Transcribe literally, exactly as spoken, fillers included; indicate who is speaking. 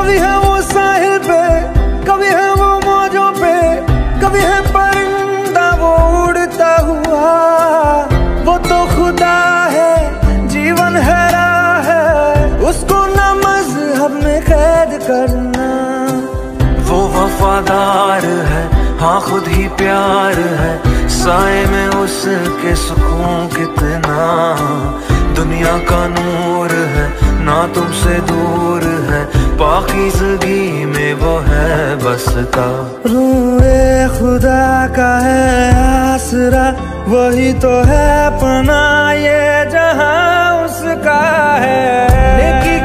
Speaker 1: कभी है वो साहिल पे, कभी है वो मौजों पे, कभी है परिंदा वो उड़ता हुआ। वो तो खुदा है, जीवन है राह है, उसको ना मजहब में कैद करना।
Speaker 2: वो वफादार है, हाँ खुद ही प्यार है, साए में उसके सुकून कितना। दुनिया का नूर है, ना तुमसे दूर है, पाकीज़गी में वो है बसता।
Speaker 1: रूए खुदा का है आसरा, वही तो है पना ये जहां उसका है।